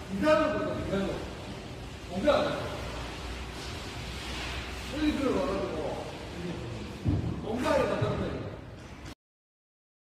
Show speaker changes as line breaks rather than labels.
2단으로 보자, 2단으로. 공개 안 해. 여기 들어가.